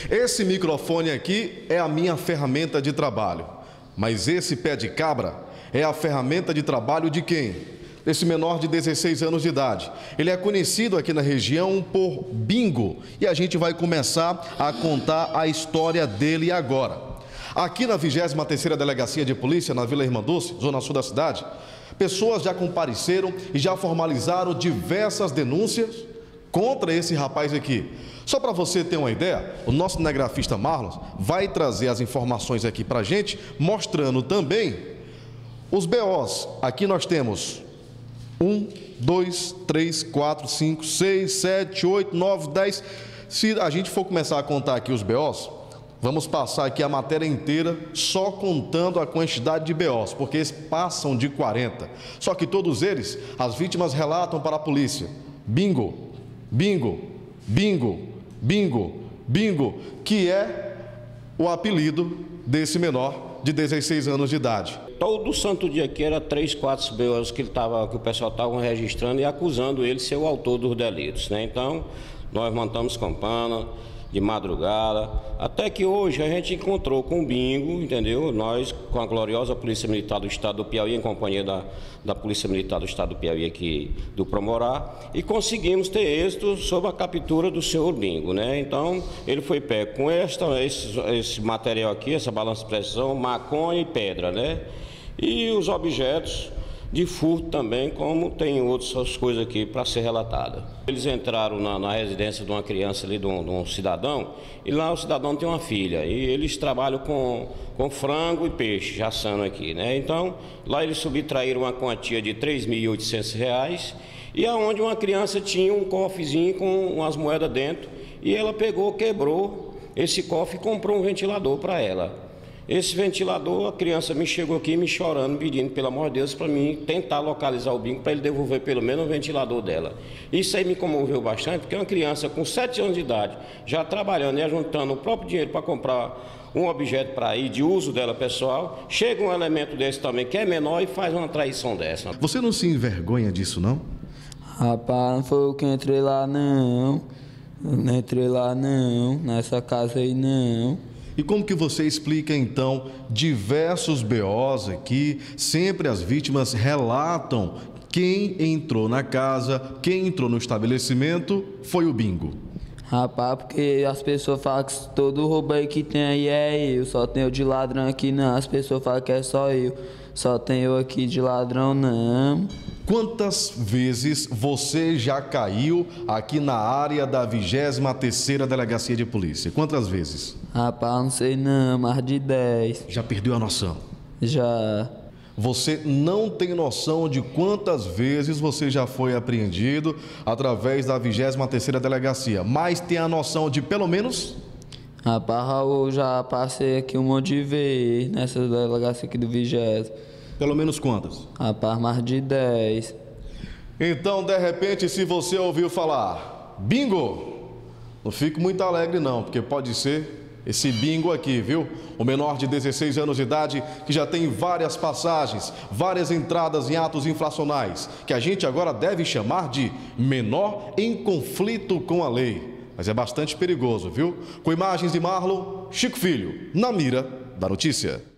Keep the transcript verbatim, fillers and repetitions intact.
Esse microfone aqui é a minha ferramenta de trabalho. Mas esse pé de cabra é a ferramenta de trabalho de quem? Desse menor de dezesseis anos de idade. Ele é conhecido aqui na região por Bingo. E a gente vai começar a contar a história dele agora. Aqui na vigésima terceira Delegacia de Polícia, na Vila Irmã Dulce, zona sul da cidade, pessoas já compareceram e já formalizaram diversas denúncias contra esse rapaz aqui. Só para você ter uma ideia, o nosso cinegrafista Marlon vai trazer as informações aqui para a gente, mostrando também os B Os. Aqui nós temos um, dois, três, quatro, cinco, seis, sete, oito, nove, dez. Se a gente for começar a contar aqui os B Os, vamos passar aqui a matéria inteira só contando a quantidade de B Os, porque eles passam de quarenta. Só que todos eles, as vítimas relatam para a polícia: bingo, bingo, bingo, bingo, bingo, que é o apelido desse menor de dezesseis anos de idade. Todo santo dia aqui era três, quatro B Os que, ele tava, que o pessoal estava registrando e acusando ele de ser o autor dos delitos, né? Então, nós montamos campana de madrugada, até que hoje a gente encontrou com o Bingo, entendeu? Nós, com a gloriosa Polícia Militar do Estado do Piauí, em companhia da, da Polícia Militar do Estado do Piauí aqui do Promorá, e conseguimos ter êxito sobre a captura do senhor Bingo, né? Então, ele foi pego com esta, esse, esse material aqui, essa balança de precisão, maconha e pedra, né? E os objetos de furto também, como tem outras coisas aqui para ser relatada. Eles entraram na, na residência de uma criança ali, de um, de um cidadão, e lá o cidadão tem uma filha, e eles trabalham com, com frango e peixe, já assando aqui, né? Então, lá eles subtraíram uma quantia de três mil e oitocentos reais, e aonde uma criança tinha um cofrezinho com umas moedas dentro, e ela pegou, quebrou esse cofre e comprou um ventilador para ela. Esse ventilador, a criança me chegou aqui me chorando, pedindo, pelo amor de Deus, para mim tentar localizar o Bingo, para ele devolver pelo menos o ventilador dela. Isso aí me comoveu bastante, porque uma criança com sete anos de idade, já trabalhando e ajuntando o próprio dinheiro para comprar um objeto para ir, de uso dela pessoal, chega um elemento desse também, que é menor, e faz uma traição dessa. Você não se envergonha disso, não? Rapaz, não foi eu que entrei lá, não. Eu não entrei lá, não. Nessa casa aí, não. E como que você explica, então, diversos B Os aqui, sempre as vítimas relatam quem entrou na casa, quem entrou no estabelecimento foi o Bingo? Rapaz, porque as pessoas falam que todo roubo aí que tem aí é eu, só tem eu de ladrão aqui não, as pessoas falam que é só eu, só tem eu aqui de ladrão não. Quantas vezes você já caiu aqui na área da vigésima terceira Delegacia de Polícia? Quantas vezes? Rapaz, não sei não, mais de dez. Já perdeu a noção? Já. Você não tem noção de quantas vezes você já foi apreendido através da vigésima terceira Delegacia, mas tem a noção de pelo menos? Rapaz, eu já passei aqui um monte de vezes nessa delegacia aqui do vigésimo. Pelo menos quantas? Rapaz, mais de dez. Então, de repente, se você ouviu falar Bingo, não fique muito alegre não, porque pode ser esse Bingo aqui, viu? O menor de dezesseis anos de idade que já tem várias passagens, várias entradas em atos infracionais, que a gente agora deve chamar de menor em conflito com a lei. Mas é bastante perigoso, viu? Com imagens de Marlon, Chico Filho, na mira da notícia.